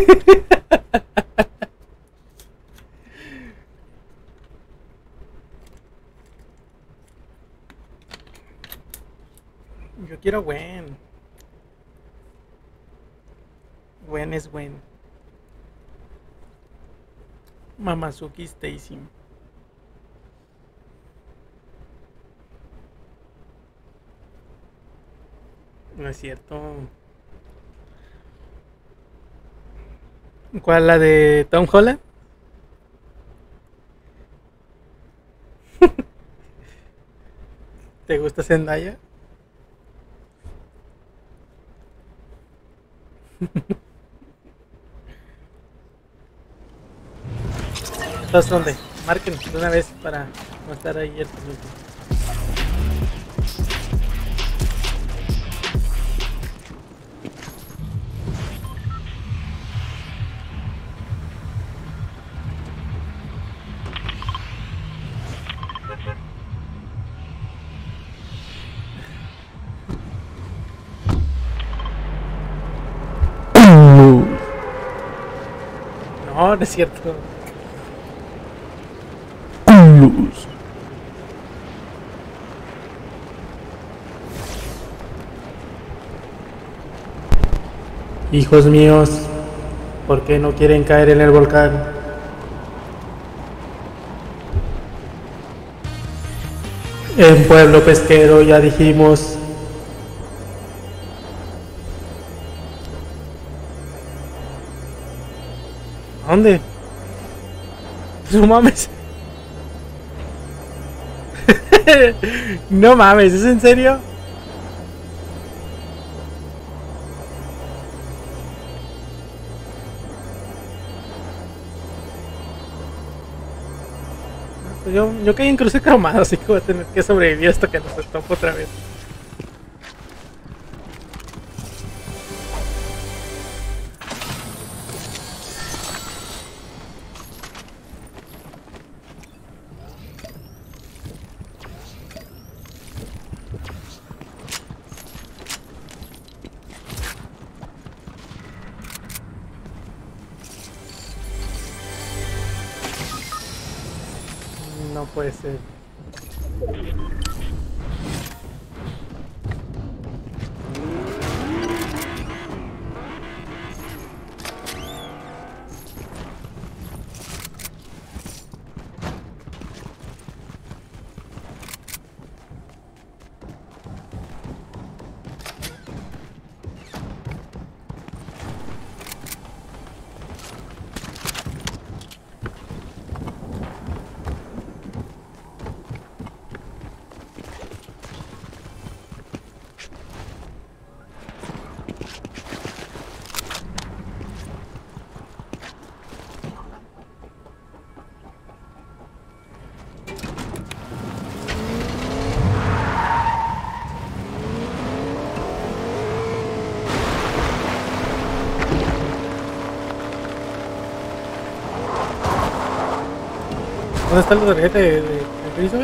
Yo quiero Gwen. Gwen es Gwen. Mamazuki Stacy. No es cierto. ¿Cuál? ¿La de Tom Holland? ¿Te gusta Zendaya? ¿Estás dónde? Marquen de una vez para no estar ahí el penúltimo. No, no es cierto. Hijos míos, ¿por qué no quieren caer en el volcán? En Pueblo Pesquero ya dijimos. ¿A dónde? No mames. No mames, ¿es en serio? Pues yo caí en cruce cromado, así que voy a tener que sobrevivir hasta que nos tope otra vez. No puede ser. ¿Dónde está la tarjeta de Elizabeth?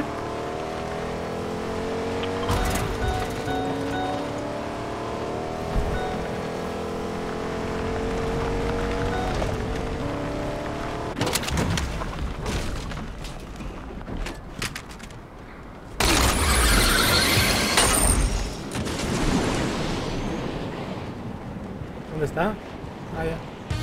¿Dónde está? Ah, ya.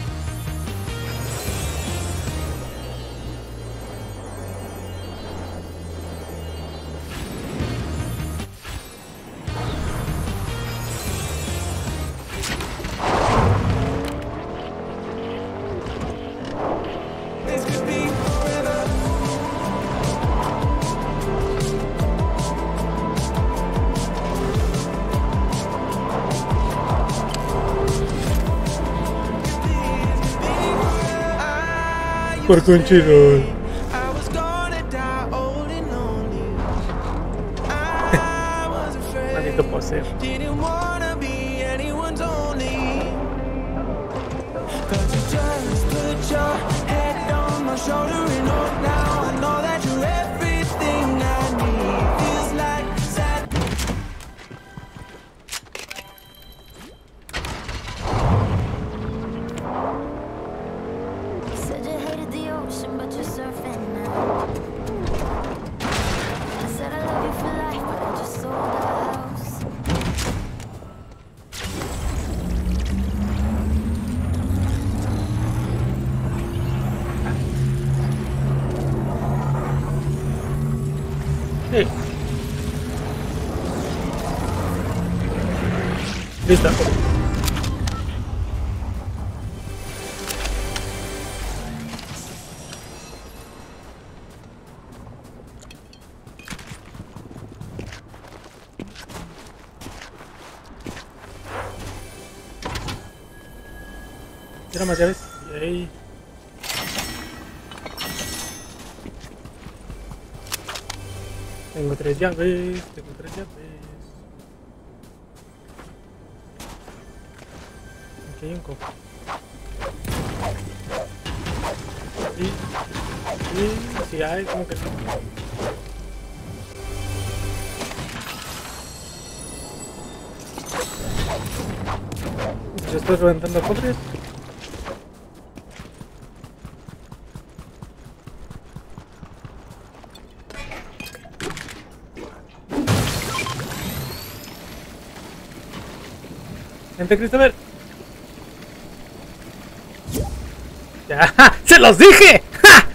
Por Crunchyroll. Maldito poser. Listo. Tira más llaves. Yay. Tengo 3 llaves. Tengo 3 llaves. Aquí hay un cofre. Sí hay, como que no. Yo estoy reventando cofres. Vente, Christopher. Ya, ¡se los dije! ¡Ja!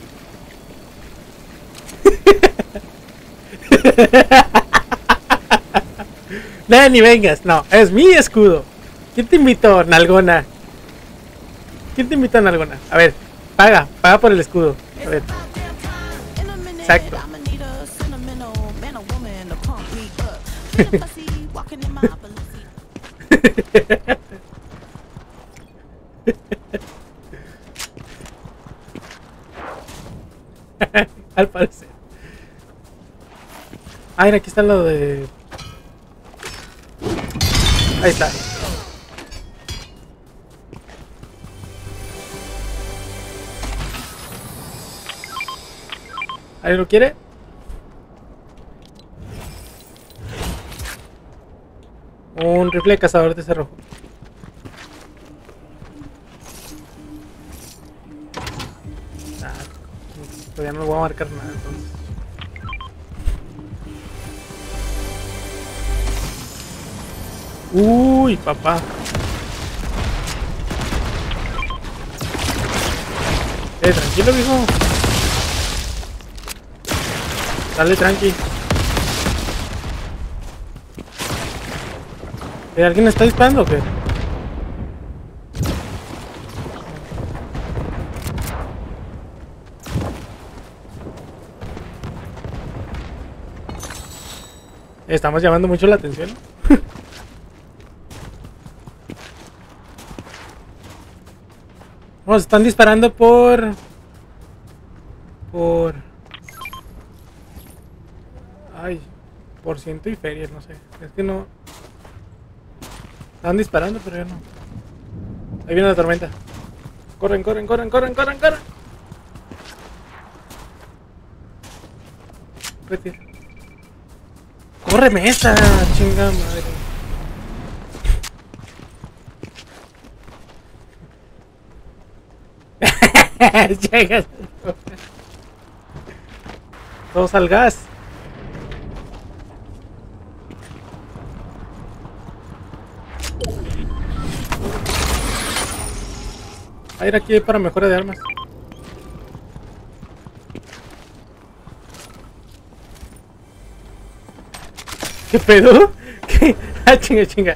No, ni vengas, no, es mi escudo. ¿Quién te invitó, Nalgona? ¿Quién te invitó, Nalgona? A ver, paga por el escudo. A ver. Exacto. Al parecer. Ah, mira, aquí está lo de... Ahí está. ¿Alguien lo quiere? Un rifle de cazador de cerrojo. Todavía no lo voy a marcar nada, entonces. Uy, papá. Tranquilo, viejo. Dale, tranqui. ¿Alguien está disparando o qué? Estamos llamando mucho la atención. Nos están disparando por... Ay, por ciento y ferias, no sé. Es que no... Están disparando, pero ya no. Ahí viene la tormenta. Corren, corren, corren, corren, corren, corren. Vete. ¡Córreme esa! ¡Chinga madre! Llegas. Todos al gas. A ir aquí para mejora de armas. ¿Qué pedo? ¿Qué? Ah, chinga, chinga.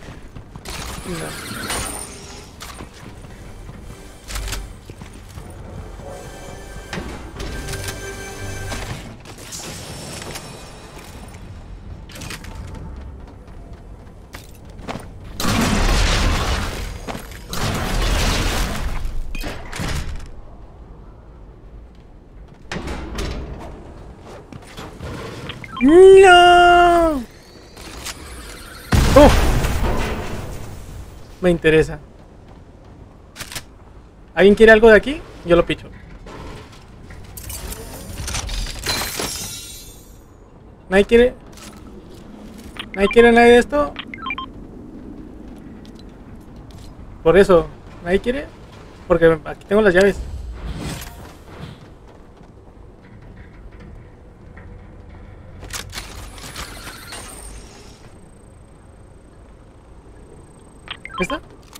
No. Oh. Me interesa. ¿Alguien quiere algo de aquí? Yo lo picho. ¿Nadie quiere? ¿Nadie quiere nada de esto? Por eso, ¿nadie quiere? Porque aquí tengo las llaves. ¿Está?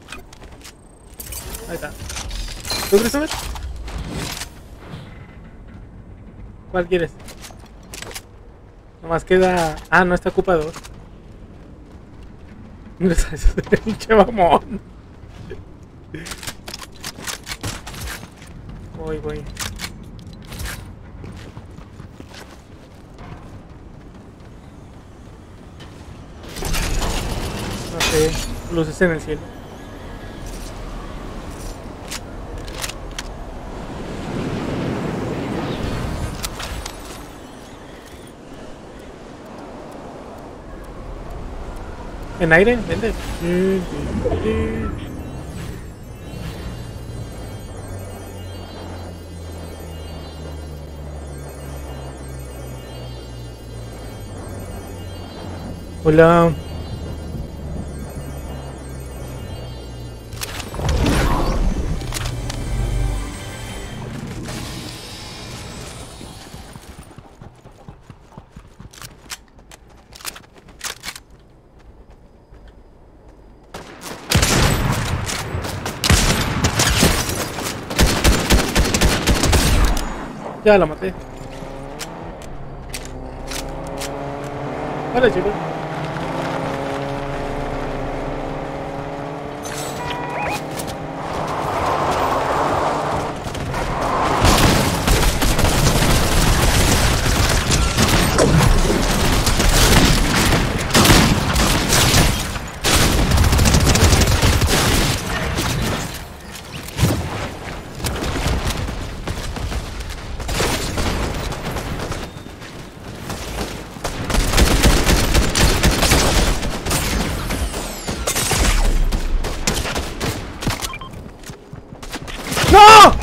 Ahí está. ¿Tú, Christopher? ¿Cuál quieres? Nomás queda... Ah, no está ocupado. Pinche mamón. Voy. No sé, luces en el cielo. ¿En aire? Vente. Hola. Ya lo maté. Hola, chicos. ¡No!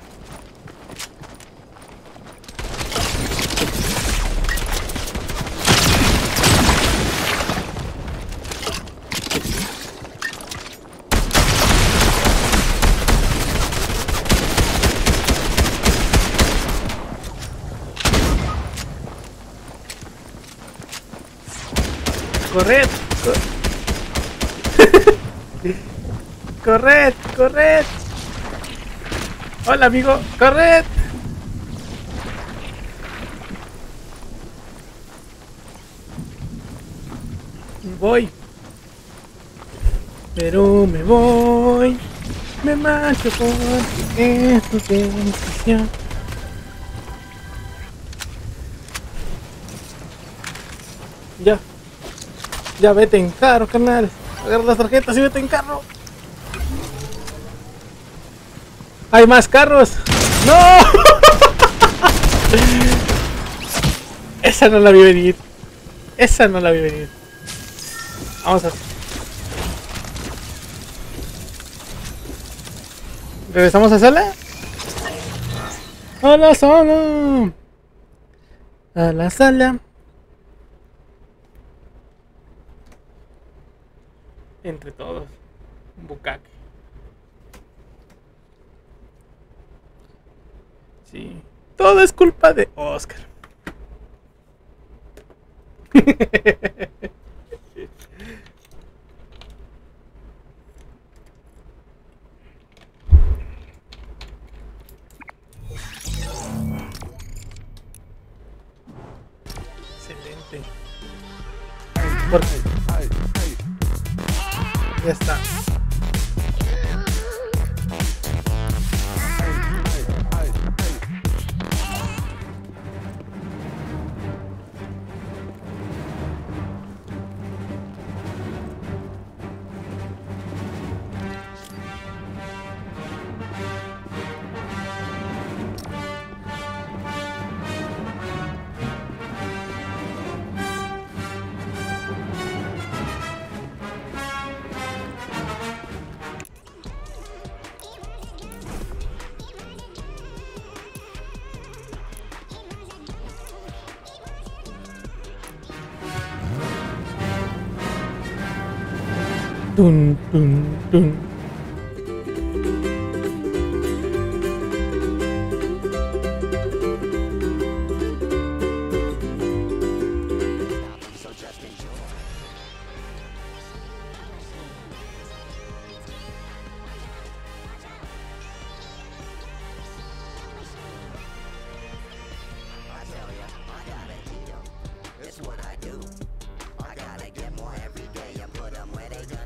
Corred. Corred. Hola, amigo. Corred. Voy. Pero me voy. Me marcho porque esto es decisión. Ya vete en carro, carnal. Agarra las tarjetas y vete en carro. ¡Hay más carros! ¡No! Esa no la vi venir. Vamos a... ¿Regresamos a sala? ¡A la sala! A la sala. Entre todos. Un bucaque. Sí. Todo es culpa de Oscar. Excelente. Porque ya está. Tun, tun, tun. It's what I do. I gotta get more every day and put them where they go.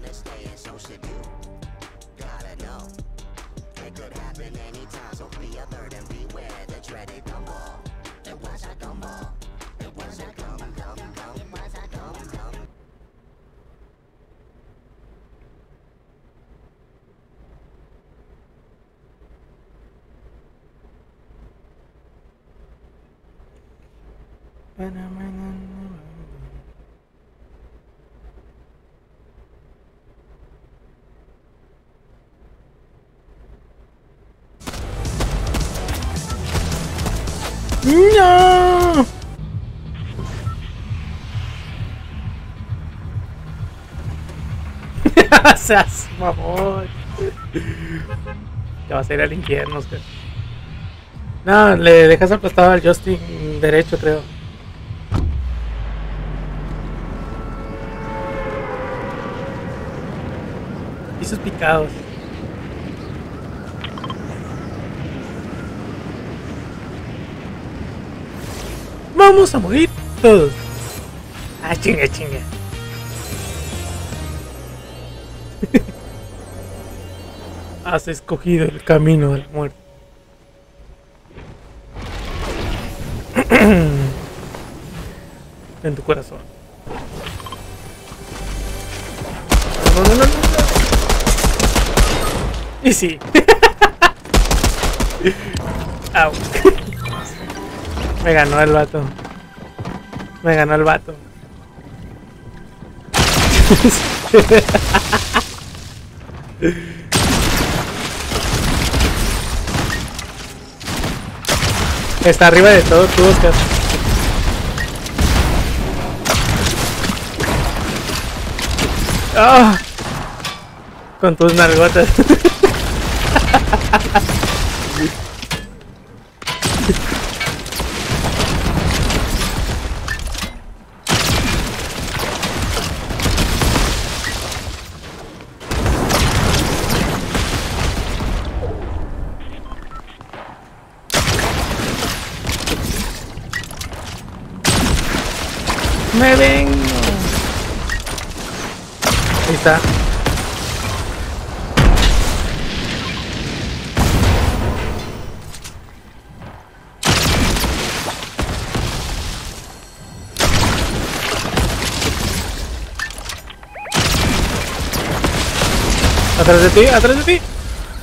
¡No! Seas mamón. Te vas a ir al infierno, Oscar. No, le dejas aplastado al Justin derecho, creo. Pisos picados. Vamos a morir todos. Ah, chinga, chinga. Has escogido el camino de la muerte. En tu corazón. No, no, no, no, no. Y sí. Au. Me ganó el vato. Me ganó el vato. Está arriba de todo, tú, Oscar. Oh, con tus nalgotas. Me vengo. Ahí está. Atrás de ti, atrás de ti.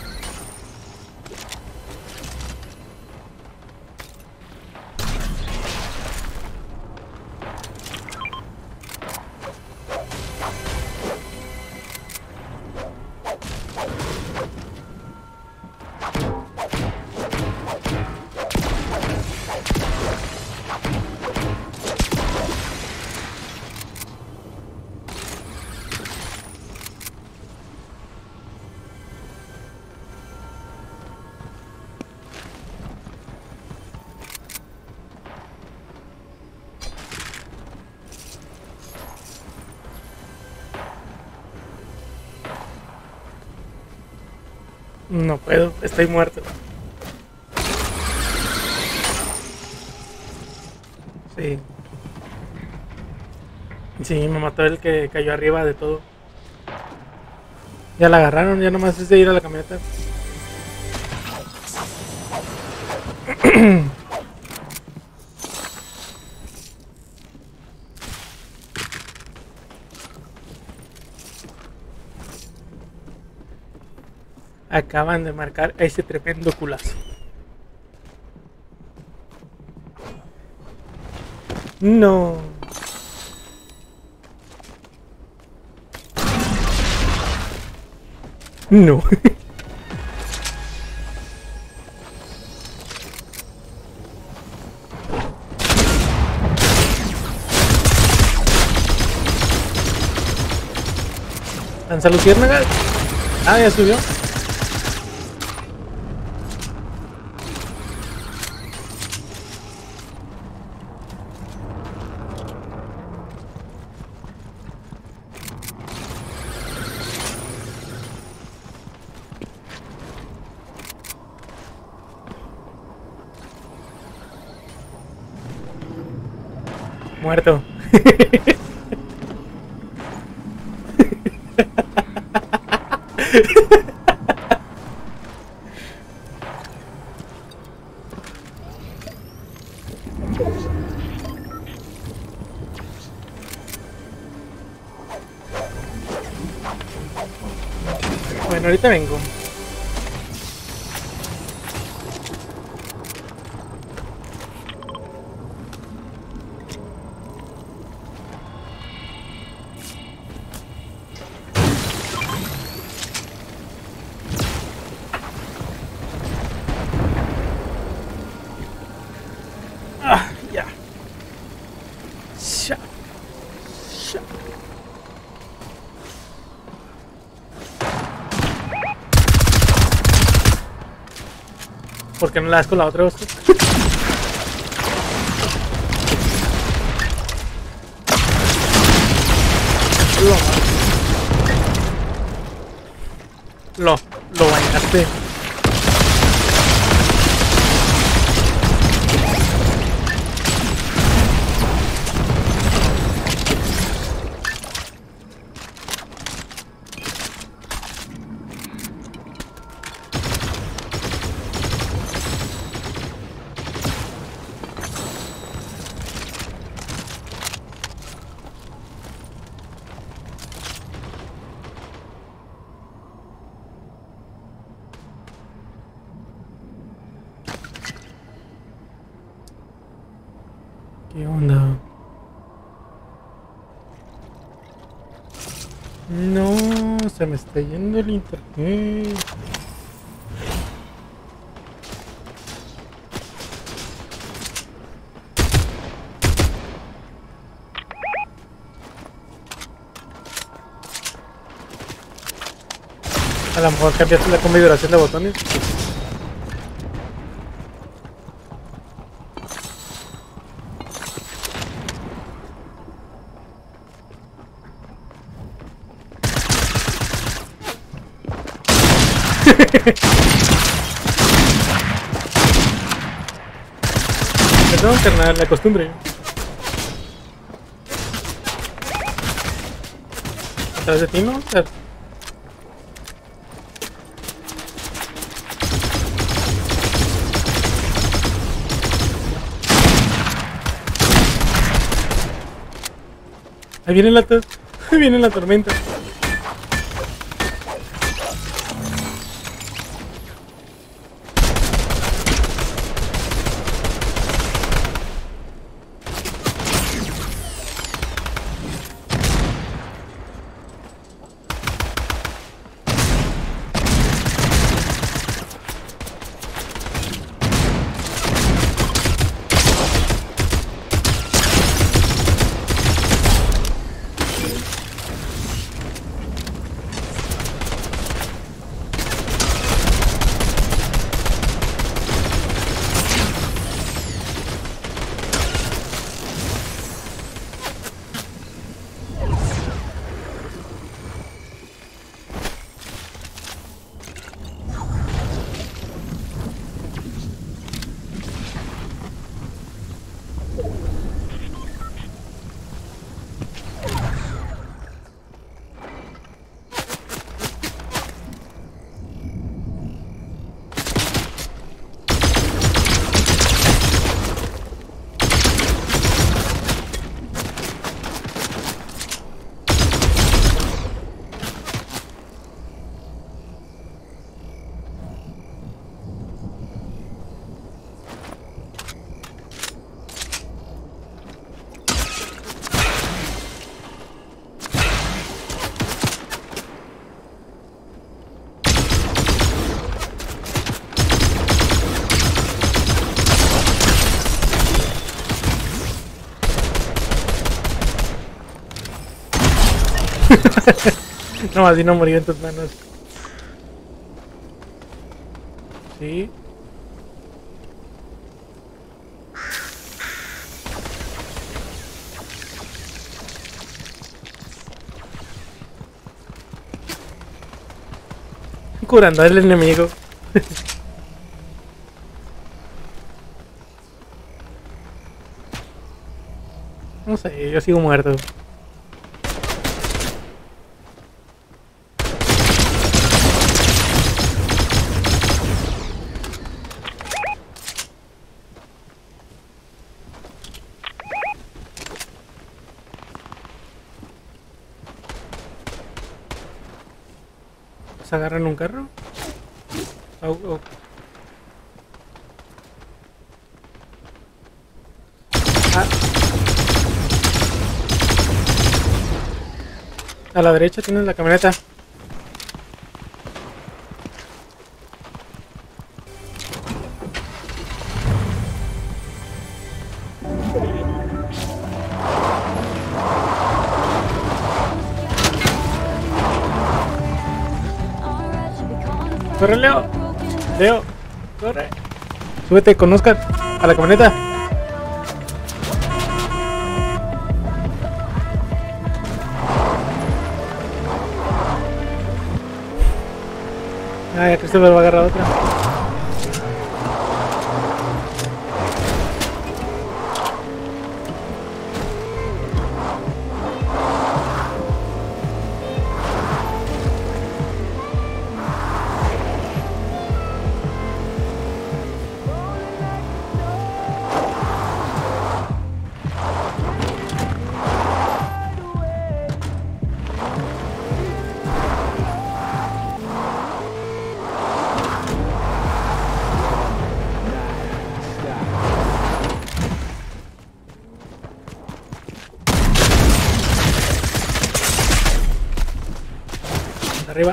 No puedo, estoy muerto. Sí. Sí, me mató el que cayó arriba de todo. Ya la agarraron, ya nomás es de ir a la camioneta. Acaban de marcar ese tremendo culazo. No. No. Lanza luciérnagas. Ah, ya subió. Muerto. Bueno, ahorita vengo. ¿Por qué no la das con la otra, Oscar? Lo bañaste. ¿Qué onda? No, se me está yendo el internet. A lo mejor cambiaste la configuración de botones. Perdón, carnal, la costumbre. ¿Atrás de ti, no? Ahí viene ahí viene la tormenta. No, así no morir en tus manos. Sí. Curando al enemigo. No sé, yo sigo muerto. ¿Se agarran un carro? Oh, oh. Ah. A la derecha tienes la camioneta. Corre, Leo. Leo, corre. Súbete con Oscar a la camioneta. Ah, ya Christopher va a agarrar otra. Arriba.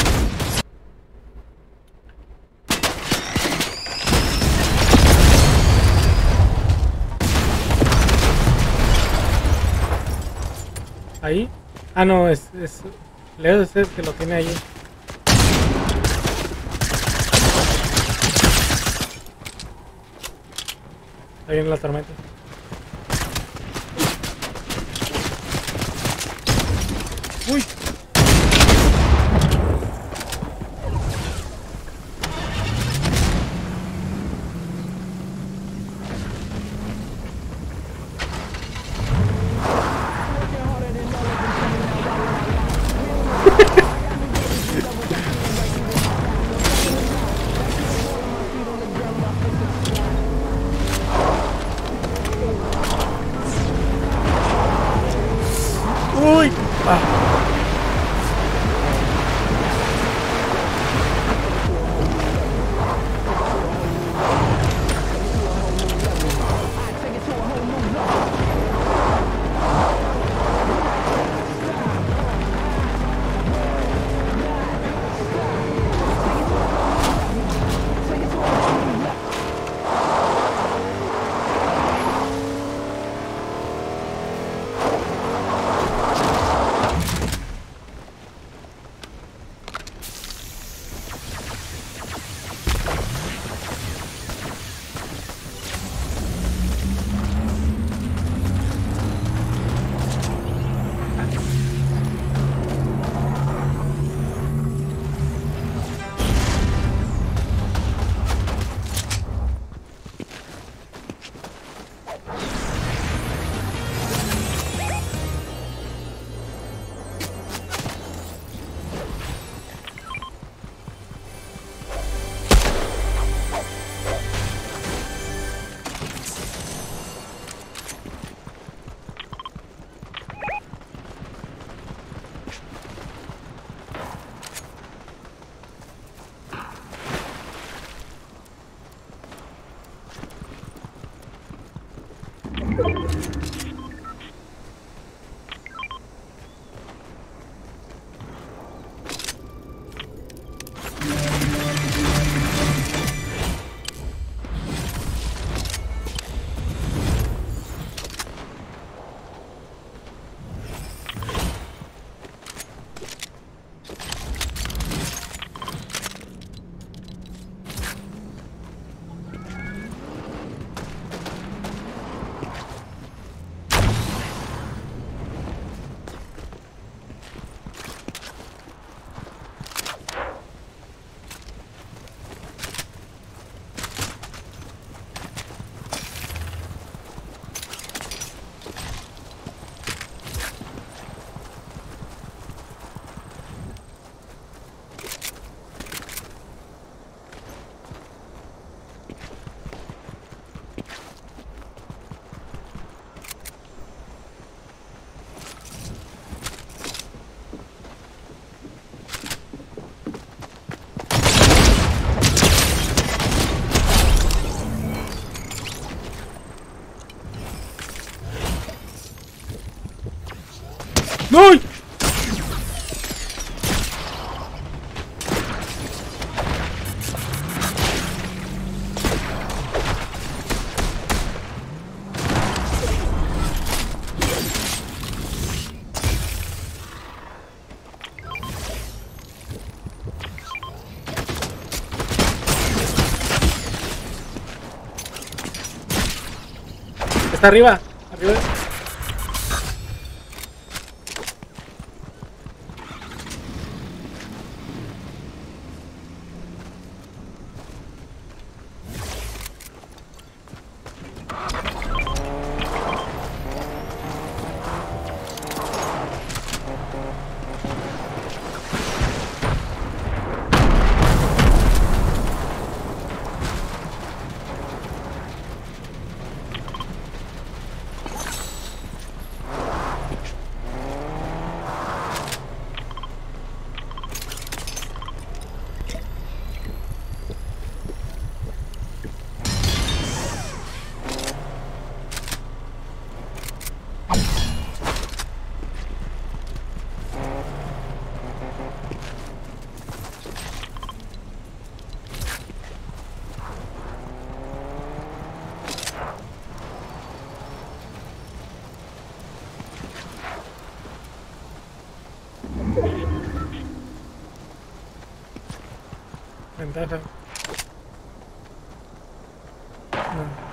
Ahí. Ah, no, es Leo es el que lo tiene ahí. Ahí viene la tormenta. Uy. Uy. Ah. Está arriba. Arriba. Ventaja. No.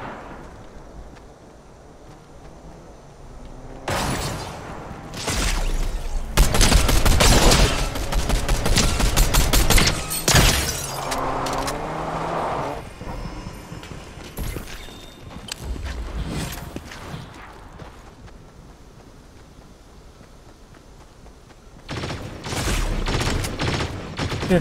Yes.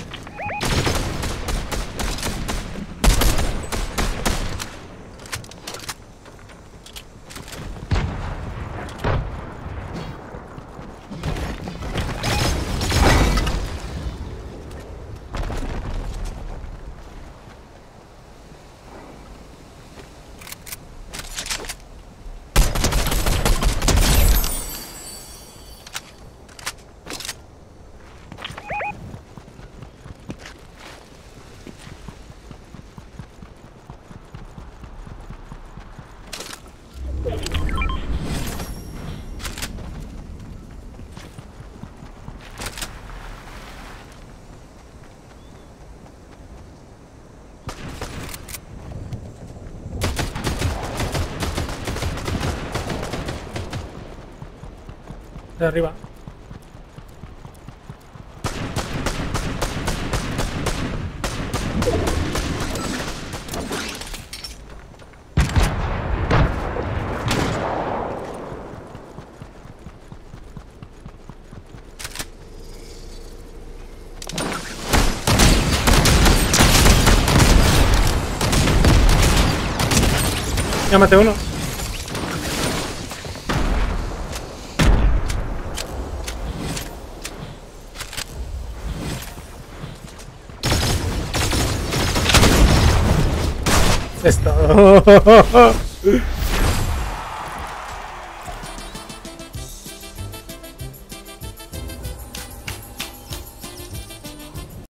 De arriba. Ya maté uno. Es todo.